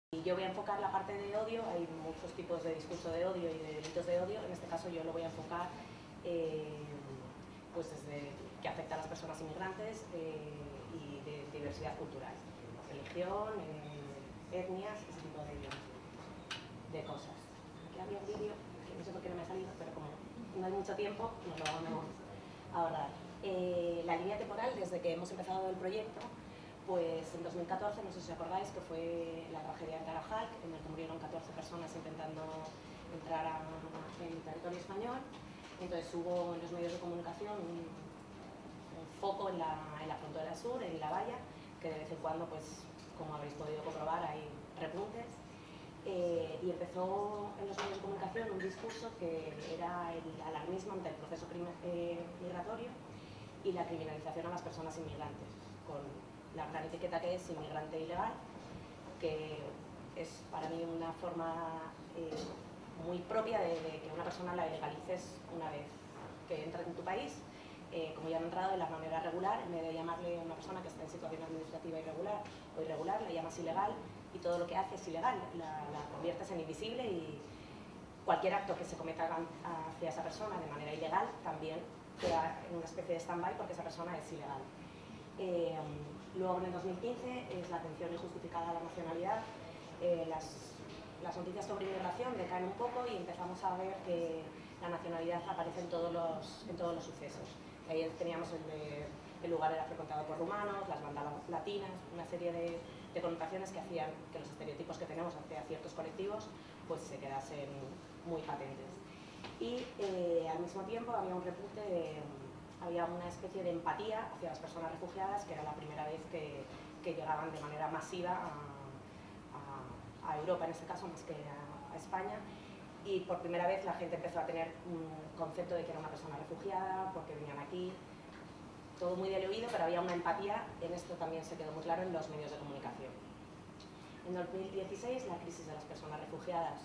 Y yo voy a enfocar la parte de odio. Hay muchos tipos de discurso de odio y de delitos de odio. En este caso yo lo voy a enfocar pues desde que afecta a las personas inmigrantes y de diversidad cultural, religión, etnias, ese tipo de cosas. Aquí había un vídeo que no sé por qué no me ha salido, pero como no hay mucho tiempo, nos lo vamos a ahorrar. La línea temporal, desde que hemos empezado el proyecto, pues en 2014, no sé si os acordáis, que fue la tragedia de Tarajal, en el que murieron 14 personas intentando entrar en territorio español. Entonces hubo en los medios de comunicación un foco en la frontera sur, en la valla, que de vez en cuando, pues, como habréis podido comprobar, hay repuntes. Y empezó en los medios de comunicación un discurso que era el alarmismo ante el proceso migratorio y la criminalización a las personas inmigrantes, con la gran etiqueta que es inmigrante ilegal, que es para mí una forma muy propia de que una persona la legalices una vez que entra en tu país, como ya han entrado de la manera regular. En vez de llamarle a una persona que está en situación administrativa irregular o irregular, la llamas ilegal, y todo lo que hace es ilegal, la conviertes en invisible, y cualquier acto que se cometa hacia esa persona de manera ilegal también queda en una especie de stand-by porque esa persona es ilegal. Luego, en el 2015, es la atención injustificada a la nacionalidad. Las noticias sobre inmigración decaen un poco y empezamos a ver que la nacionalidad aparece en todos los sucesos. Ahí teníamos el lugar era frecuentado por rumanos, las bandas latinas, una serie de connotaciones que hacían que los estereotipos que tenemos hacia ciertos colectivos pues se quedasen muy patentes. Y al mismo tiempo había un repunte había una especie de empatía hacia las personas refugiadas, que era la primera vez que llegaban de manera masiva a Europa, en este caso, más que a España. Y por primera vez la gente empezó a tener un concepto de que era una persona refugiada, porque venían aquí. Todo muy del oído, pero había una empatía. En esto también se quedó muy claro en los medios de comunicación. En 2016, la crisis de las personas refugiadas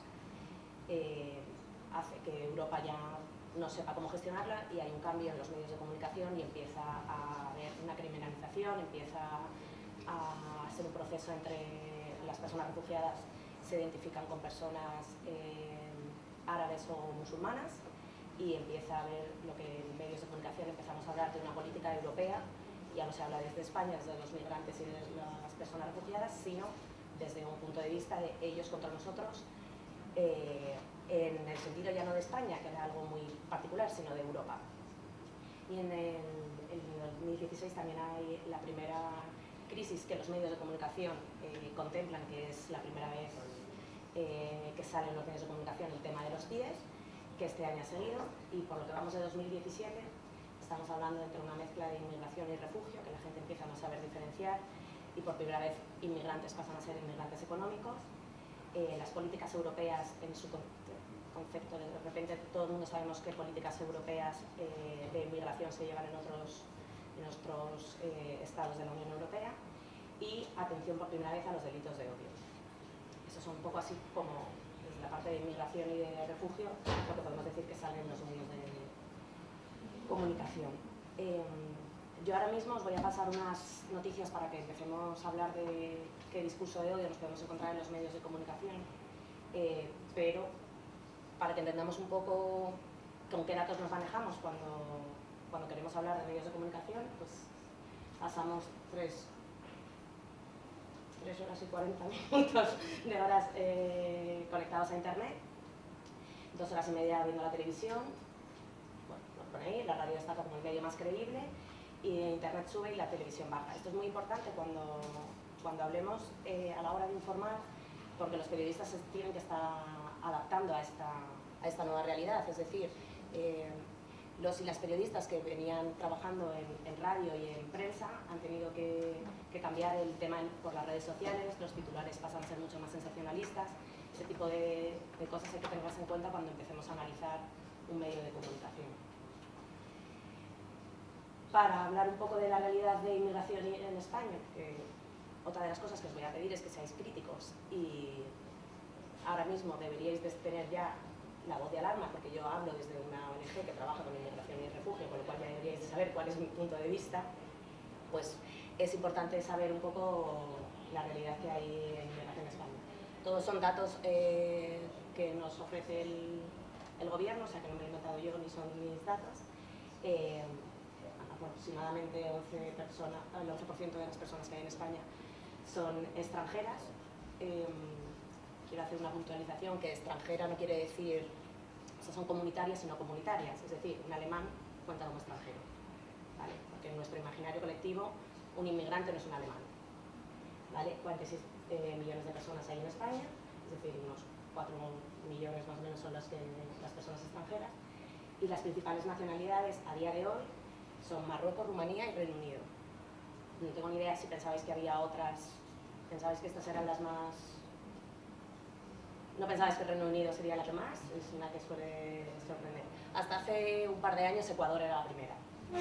hace que Europa ya no sepa cómo gestionarla, y hay un cambio en los medios de comunicación y empieza a haber una criminalización, empieza a ser un proceso entre las personas refugiadas se identifican con personas árabes o musulmanas, y empieza a haber lo que en medios de comunicación empezamos a hablar de una política europea. Ya no se habla desde España, desde los migrantes y de las personas refugiadas, sino desde un punto de vista de ellos contra nosotros, en el sentido ya no de España, que era algo muy particular, sino de Europa. Y en el 2016 también hay la primera crisis que los medios de comunicación contemplan, que es la primera vez que sale en los medios de comunicación el tema de los CIES, que este año ha seguido, y por lo que vamos de 2017 estamos hablando entre una mezcla de inmigración y refugio, que la gente empieza a no saber diferenciar, y por primera vez inmigrantes pasan a ser inmigrantes económicos. Las políticas europeas en su concepto, de repente todo el mundo sabemos qué políticas europeas de inmigración se llevan en otros estados de la Unión Europea, y atención por primera vez a los delitos de odio. Eso es un poco así como desde la parte de inmigración y de refugio lo que podemos decir que sale en los medios de comunicación. Yo ahora mismo os voy a pasar unas noticias para que empecemos a hablar de qué discurso de odio nos podemos encontrar en los medios de comunicación, pero para que entendamos un poco con qué datos nos manejamos cuando queremos hablar de medios de comunicación, pues pasamos 3 horas y 40 minutos de horas conectados a internet, 2 horas y media viendo la televisión. Bueno, lo ponéis, la radio está como el medio más creíble, y internet sube y la televisión baja. Esto es muy importante cuando hablemos a la hora de informar, porque los periodistas se tienen que estar adaptando a esta nueva realidad. Es decir, los y las periodistas que venían trabajando en radio y en prensa han tenido que cambiar el tema por las redes sociales. Los titulares pasan a ser mucho más sensacionalistas. Ese tipo de cosas hay que tenerlas en cuenta cuando empecemos a analizar un medio de comunicación. Para hablar un poco de la realidad de inmigración en España, otra de las cosas que os voy a pedir es que seáis críticos, y ahora mismo deberíais de tener ya la voz de alarma, porque yo hablo desde una ONG que trabaja con inmigración y refugio, con lo cual ya deberíais de saber cuál es mi punto de vista. Pues es importante saber un poco la realidad que hay en inmigración en España. Todos son datos que nos ofrece el gobierno, o sea que no me he inventado yo ni son mis datos. Aproximadamente el 11% de las personas que hay en España son extranjeras. Quiero hacer una puntualización que extranjera no quiere decir, o sea, son comunitarias sino comunitarias, es decir, un alemán cuenta como extranjero, ¿vale? Porque en nuestro imaginario colectivo un inmigrante no es un alemán, ¿vale? 46 millones de personas hay en España, es decir, unos 4 millones más o menos son las personas extranjeras, y las principales nacionalidades a día de hoy son Marruecos, Rumanía y Reino Unido. No tengo ni idea si pensabais que había otras, pensabais que estas eran las más... ¿No pensabais que el Reino Unido sería la que más? Es una que suele sorprender. Hasta hace un par de años Ecuador era la primera.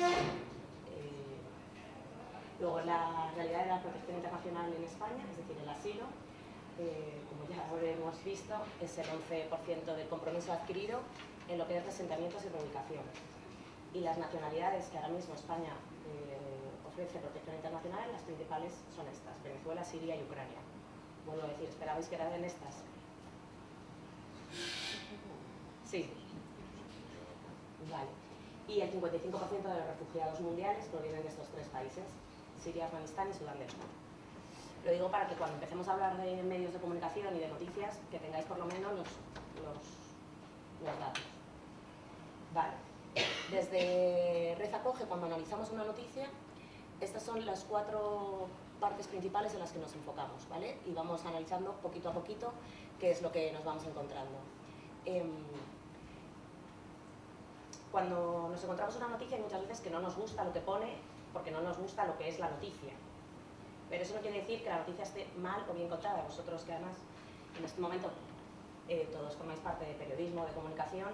Luego la realidad de la protección internacional en España, es decir, el asilo, como ya hemos visto, es el 11% del compromiso adquirido en lo que es asentamientos y reubicación. Y las nacionalidades que ahora mismo España ofrece protección internacional, las principales son estas: Venezuela, Siria y Ucrania. Vuelvo a decir, ¿esperabais que eran estas? Sí. Vale. Y el 55% de los refugiados mundiales provienen de estos tres países: Siria, Afganistán y Sudán del Sur. Lo digo para que cuando empecemos a hablar de medios de comunicación y de noticias, que tengáis por lo menos los datos. Vale. Desde Red Acoge, cuando analizamos una noticia, estas son las 4 partes principales en las que nos enfocamos, ¿vale? Y vamos analizando poquito a poquito qué es lo que nos vamos encontrando. Cuando nos encontramos una noticia, hay muchas veces que no nos gusta lo que pone porque no nos gusta lo que es la noticia. Pero eso no quiere decir que la noticia esté mal o bien contada. Vosotros, que además en este momento todos formáis parte de periodismo, de comunicación,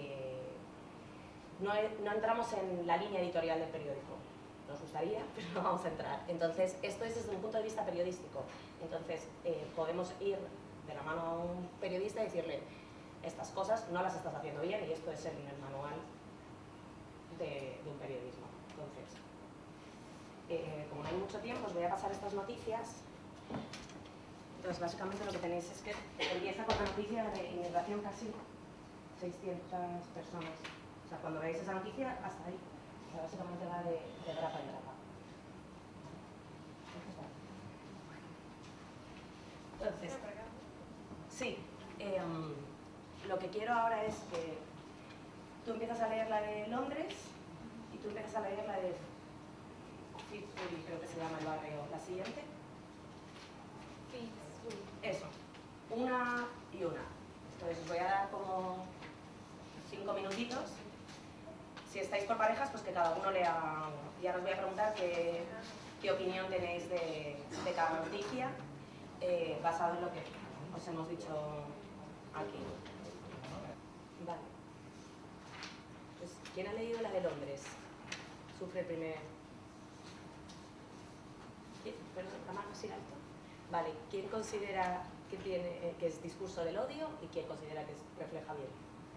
no entramos en la línea editorial del periódico. Nos gustaría, pero no vamos a entrar. Entonces, esto es desde un punto de vista periodístico. Entonces, podemos ir de la mano a un periodista y decirle: estas cosas no las estás haciendo bien, y esto es en el manual de un periodismo. Entonces, como no hay mucho tiempo, os voy a pasar estas noticias. Entonces, básicamente lo que tenéis es que empieza con la noticia de inmigración, casi 600 personas. O sea, cuando veáis esa noticia, hasta ahí. O sea, básicamente va de grapa en grapa. Entonces, sí, lo que quiero ahora es que tú empiezas a leer la de Londres y tú empiezas a leer la de Fitzroy, creo que se llama el barrio. La siguiente. Fitzroy. Eso, una y una. Entonces os voy a dar como 5 minutitos. Si estáis por parejas, pues que cada uno lea. Y ahora os voy a preguntar qué opinión tenéis de cada noticia, basado en lo que os hemos dicho aquí. Vale. Pues, ¿quién ha leído la de Londres? Sufre el primer... Perdón, la mano así alto. Vale, ¿quién considera que es discurso del odio y quién considera que refleja bien?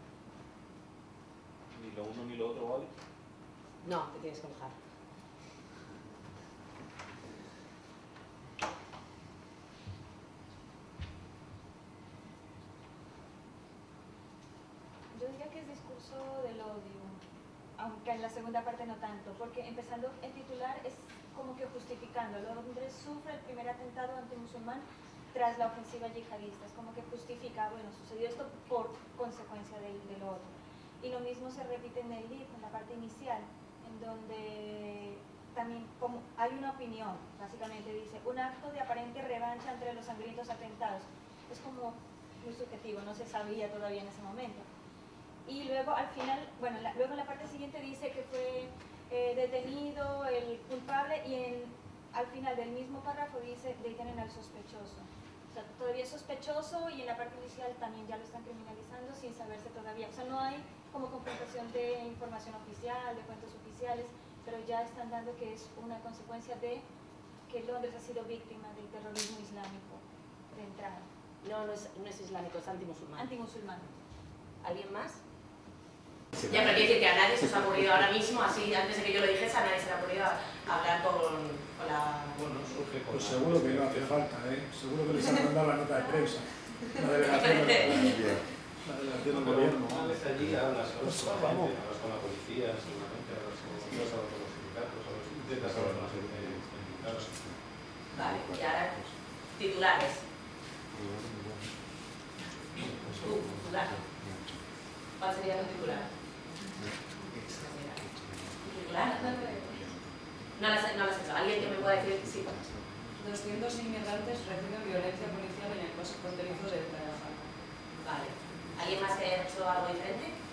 Ni lo uno ni lo otro, ¿vale? No, te tienes que mojar. Yo diría que es discurso del odio, aunque en la segunda parte no tanto, porque empezando el titular es como que justificando: Londres sufre el primer atentado antimusulmán tras la ofensiva yihadista. Es como que justifica, bueno, sucedió esto por consecuencia de lo otro. Y lo mismo se repite en el libro, en la parte inicial, en donde también como hay una opinión, básicamente dice: un acto de aparente revancha entre los sangrientos atentados. Es como muy subjetivo, no se sabía todavía en ese momento. Y luego al final, bueno, luego en la parte siguiente dice que fue detenido el culpable, y al final del mismo párrafo dice: detienen al sospechoso. O sea, todavía es sospechoso, y en la parte inicial también ya lo están criminalizando sin saberse todavía. O sea, no hay como confrontación de información oficial, de fuentes oficiales, pero ya están dando que es una consecuencia de que Londres ha sido víctima del terrorismo islámico de entrada. No es islámico, es antimusulmán. Antimusulmán. ¿Alguien más? Ya, pero quiero decir que a nadie se os ha ocurrido ahora mismo, así antes de que yo lo dijese, a nadie se le ha ocurrido hablar con la... Bueno, surge con Pues seguro que no hace falta, ¿eh? Seguro que les han mandado la nota de prensa. La delegación del gobierno. Una vez allí hablas con la policía, seguramente, hablas con los sindicatos, intentas hablar más sindicatos. Vale, y ahora titulares. Titular. ¿Cuál sería tu titular? ¿Titular? No las he hecho. ¿Alguien que me pueda decir sí? 200 inmigrantes reciben violencia policial en el paso fronterizo de Playa Blanca. Vale. ¿Alguien más que haya hecho algo diferente?